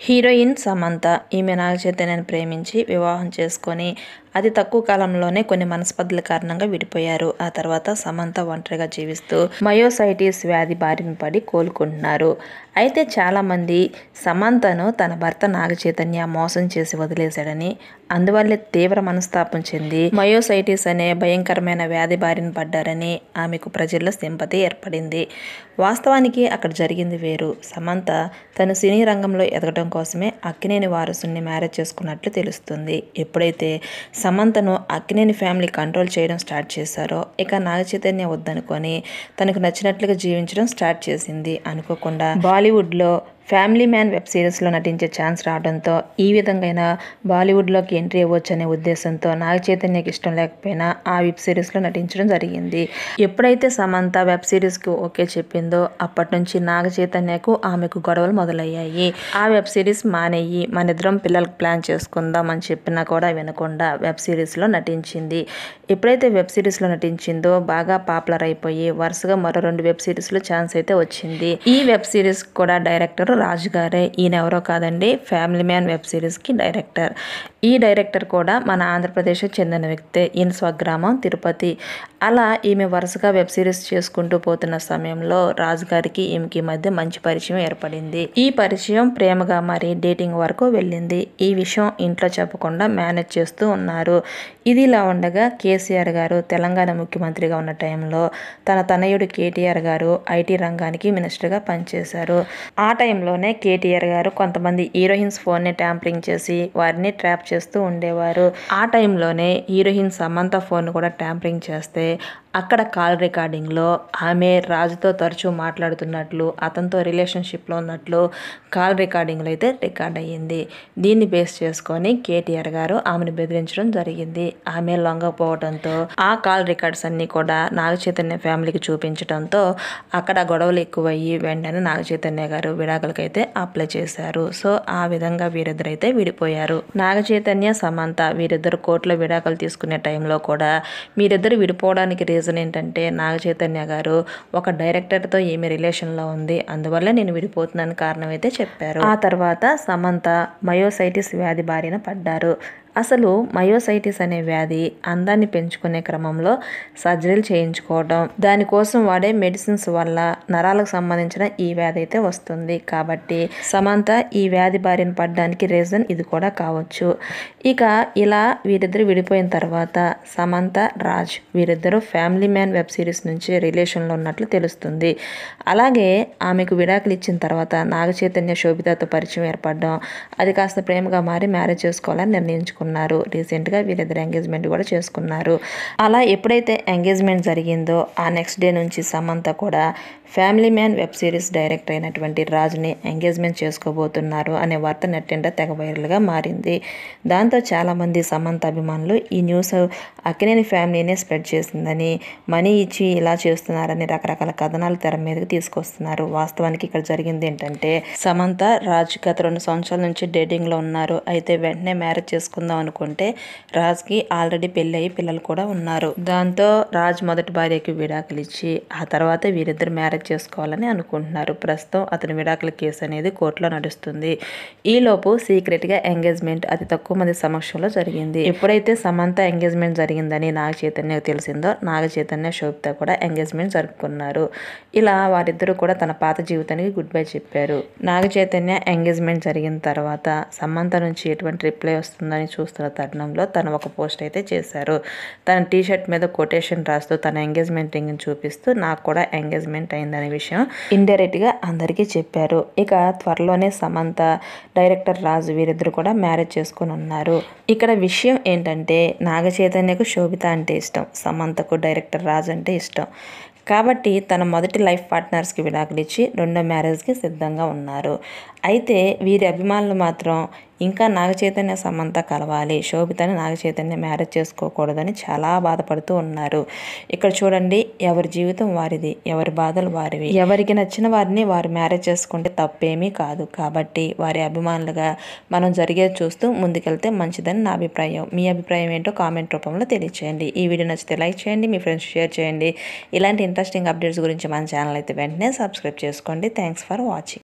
Heroine Samantha ఈమె నాగ చైతన్యని ప్రేమించి వివాహం చేసుకొని అతి తక్కువ కాలంలోనే కొన్ని మనస్పర్ధల కారణంగా విడిపోయారు. ఆ తర్వాత సమంత ఒంటరిగా జీవిస్తూ మయోసైటిస్ వ్యాధి బారిన పడి కోలుకుంటున్నారు. అయితే చాలామంది సమంతను తన భర్త నాగ చైతన్య మోసం చేసి వదిలేశాడని, అందువల్లే తీవ్ర మనస్తాపం చెంది మయోసైటిస్ అనే భయంకరమైన వ్యాధి బారిన పడ్డారని ఆమెకు ప్రజల్లో సింపతి ఏర్పడింది. వాస్తవానికి అక్కడ జరిగింది వేరు. సమంత తను సినీ రంగంలో ఎదగడం కోసమే అక్కినేని వారసుని మ్యారేజ్ చేసుకున్నట్లు తెలుస్తుంది. ఎప్పుడైతే సమంతను అక్కినేని ఫ్యామిలీ కంట్రోల్ చేయడం స్టార్ట్ చేశారో ఇక నాగ చైతన్య వద్దనుకొని తనకు నచ్చినట్లుగా జీవించడం స్టార్ట్ చేసింది. అనుకోకుండా బాలీవుడ్లో ఫ్యామిలీ మ్యాన్ వెబ్ సిరీస్లో నటించే ఛాన్స్ రావడంతో ఈ విధంగా బాలీవుడ్లోకి ఎంట్రీ ఇవ్వచ్చు అనే ఉద్దేశంతో నాగ చైతన్యకి ఇష్టం లేకపోయినా ఆ వెబ్ సిరీస్లో నటించడం జరిగింది. ఎప్పుడైతే సమంత వెబ్ సిరీస్కి ఓకే చెప్పిందో అప్పటి నుంచి నాగ చైతన్యకు ఆమెకు గొడవలు మొదలయ్యాయి. ఆ వెబ్ సిరీస్ మానేయి, మనిద్దరం పిల్లలకు ప్లాన్ చేసుకుందాం అని చెప్పినా కూడా వినకుండా వెబ్ సిరీస్లో నటించింది. ఎప్పుడైతే వెబ్ సిరీస్లో నటించిందో బాగా పాపులర్ అయిపోయి వరుసగా మరో 2 వెబ్ సిరీస్లో ఛాన్స్ అయితే వచ్చింది. ఈ వెబ్ సిరీస్ కూడా డైరెక్టర్ రాజు గారే. ఈయన ఎవరో కాదండి, ఫ్యామిలీ మ్యాన్ వెబ్ సిరీస్కి డైరెక్టర్. ఈ డైరెక్టర్ కూడా మన ఆంధ్రప్రదేశ్కి చెందిన వ్యక్తే. ఈయన స్వగ్రామం తిరుపతి. అలా ఈమె వరుసగా వెబ్ సిరీస్ చేసుకుంటూ పోతున్న సమయంలో రాజు గారికి ఈమెకి మధ్య మంచి పరిచయం ఏర్పడింది. ఈ పరిచయం ప్రేమగా మారి డేటింగ్ వరకు వెళ్ళింది. ఈ విషయం ఇంట్లో చెప్పకుండా మేనేజ్ చేస్తూ ఉన్నారు. ఇదిలా ఉండగా కేసీఆర్ గారు తెలంగాణ ముఖ్యమంత్రిగా ఉన్న టైంలో తన తనయుడు కేటీఆర్ గారు ఐటీ రంగానికి మినిస్టర్గా పనిచేశారు. ఆ టైంలోనే కేటీఆర్ గారు కొంతమంది హీరోయిన్స్ ఫోన్ని ట్యాంపరింగ్ చేసి వారిని ట్రాప్ చేస్తూ ఉండేవారు. ఆ టైంలోనే హీరోయిన్ సమంత ఫోన్ కూడా ట్యాంపరింగ్ చేస్తే అక్కడ కాల్ రికార్డింగ్లో ఆమె రాజుతో తరచూ మాట్లాడుతున్నట్లు, అతనితో రిలేషన్షిప్లో ఉన్నట్లు కాల్ రికార్డింగ్లో అయితే రికార్డ్ అయ్యింది. దీన్ని బేస్ చేసుకొని కేటీఆర్ గారు ఆమెను బెదిరించడం జరిగింది. ఆమె లొంగపోవడంతో ఆ కాల్ రికార్డ్స్ అన్నీ కూడా నాగ చైతన్య ఫ్యామిలీకి చూపించడంతో అక్కడ గొడవలు ఎక్కువయ్యి వెంటనే నాగ చైతన్య గారు విడాకులకైతే అప్లై చేశారు. సో ఆ విధంగా వీరిద్దరైతే విడిపోయారు. నాగ చైతన్య సమంత వీరిద్దరు కోర్టులో విడాకులు తీసుకునే టైంలో కూడా వీరిద్దరు విడిపోవడానికి రీజన్ ఏంటంటే నాగ చైతన్య గారు ఒక డైరెక్టర్తో ఈమె రిలేషన్లో ఉంది, అందువల్ల నేను విడిపోతున్నాను కారణం అయితే చెప్పారు. ఆ తర్వాత సమంత మయోసైటిస్ వ్యాధి బారిన పడ్డారు. అసలు మయోసైటిస్ అనే వ్యాధి అందాన్ని పెంచుకునే క్రమంలో సర్జరీలు చేయించుకోవడం, దానికోసం వాడే మెడిసిన్స్ వల్ల నరాలకు సంబంధించిన ఈ వ్యాధి అయితే వస్తుంది. కాబట్టి సమంత ఈ వ్యాధి బారిన పడడానికి రీజన్ ఇది కూడా కావచ్చు. ఇక ఇలా వీరిద్దరు విడిపోయిన తర్వాత సమంత రాజ్ వీరిద్దరూ ఫ్యామిలీ మ్యాన్ వెబ్ సిరీస్ నుంచి రిలేషన్లో ఉన్నట్లు తెలుస్తుంది. అలాగే ఆమెకు విడాకులు ఇచ్చిన తర్వాత నాగ చైతన్య శోభితతో పరిచయం ఏర్పడడం, అది కాస్త ప్రేమగా మారి మ్యారేజ్ చేసుకోవాలని నిర్ణయించుకున్నారు. రీసెంట్గా వీరిద్దరు ఎంగేజ్మెంట్ కూడా చేసుకున్నారు. అలా ఎప్పుడైతే ఎంగేజ్మెంట్ జరిగిందో ఆ నెక్స్ట్ డే నుంచి సమంత కూడా family man web series director అయినటువంటి రాజ్ని ఎంగేజ్మెంట్ చేసుకోబోతున్నారు అనే వార్త నెట్టింట తెగ వైరల్గా మారింది. దాంతో చాలామంది సమంత అభిమానులు ఈ న్యూస్ అక్కినేని ఫ్యామిలీనే స్ప్రెడ్ చేసిందని, మనీ ఇచ్చి ఇలా చేస్తున్నారని రకరకాల కథనాలు తెర మీదకి తీసుకొస్తున్నారు. వాస్తవానికి ఇక్కడ జరిగింది ఏంటంటే సమంత రాజ్ గత 2 సంవత్సరాల నుంచి డేటింగ్లో ఉన్నారు. అయితే వెంటనే మ్యారేజ్ చేసుకుందాం అనుకుంటే రాజ్కి ఆల్రెడీ పెళ్ళి అయ్యి పిల్లలు కూడా ఉన్నారు. దాంతో రాజ్ మొదటి భార్యకి విడాకులు ఇచ్చి ఆ తర్వాత వీరిద్దరు మ్యారేజ్ చేసుకోవాలని అనుకుంటున్నారు. ప్రస్తుతం అతని విడాకుల కేసు అనేది కోర్టులో నడుస్తుంది. ఈలోపు సీక్రెట్గా ఎంగేజ్మెంట్ అతి తక్కువ మంది సమక్షంలో జరిగింది. ఎప్పుడైతే సమంత ఎంగేజ్మెంట్ జరిగిందని నాగ చైతన్యకు తెలిసిందో నాగ చైతన్య శోభిత కూడా ఎంగేజ్మెంట్ జరుపుకున్నారు. ఇలా వారిద్దరూ కూడా తన పాత జీవితానికి గుడ్ బై చెప్పారు. నాగ చైతన్య ఎంగేజ్మెంట్ జరిగిన తర్వాత సమంత నుంచి ఎటువంటి రిప్లై వస్తుందని చూస్తున్న తరుణంలో తను ఒక పోస్ట్ అయితే చేశారు. తన టీషర్ట్ మీద కొటేషన్ రాస్తూ తన ఎంగేజ్మెంట్ రింగ్ని చూపిస్తూ నాకు కూడా ఎంగేజ్మెంట్ అయిందనే విషయం ఇండైరెక్ట్గా అందరికీ చెప్పారు. ఇక త్వరలోనే సమంత డైరెక్టర్ రాజు వీరిద్దరు కూడా మ్యారేజ్ చేసుకొని ఉన్నారు. ఇక్కడ విషయం ఏంటంటే నాగ చైతన్యకు శోభిత అంటే ఇష్టం, సమంతకు డైరెక్టర్ రాజు అంటే ఇష్టం. కాబట్టి తన మొదటి లైఫ్ పార్ట్నర్స్కి విడాకులు ఇచ్చి రెండో మ్యారేజ్కి సిద్ధంగా ఉన్నారు. అయితే వీరి అభిమానులు మాత్రం ఇంకా నాగ చైతన్య సమంత కలవాలి, శోభితని నాగ చైతన్య మ్యారేజ్ చేసుకోకూడదని చాలా బాధపడుతూ ఉన్నారు. ఇక్కడ చూడండి, ఎవరి జీవితం వారిది, ఎవరి బాధలు వారివి. ఎవరికి నచ్చిన వారిని వారు మ్యారేజ్ చేసుకుంటే తప్పేమీ కాదు. కాబట్టి వారి అభిమానులుగా మనం జరిగేది చూస్తూ ముందుకెళ్తే మంచిదని నా అభిప్రాయం. మీ అభిప్రాయం ఏంటో కామెంట్ రూపంలో తెలియచేయండి. ఈ వీడియో నచ్చితే లైక్ చేయండి, మీ ఫ్రెండ్స్ షేర్ చేయండి. ఇలాంటి ఇంట్రెస్టింగ్ అప్డేట్స్ గురించి మన ఛానల్ అయితే వెంటనే సబ్స్క్రైబ్ చేసుకోండి. Thanks for watching.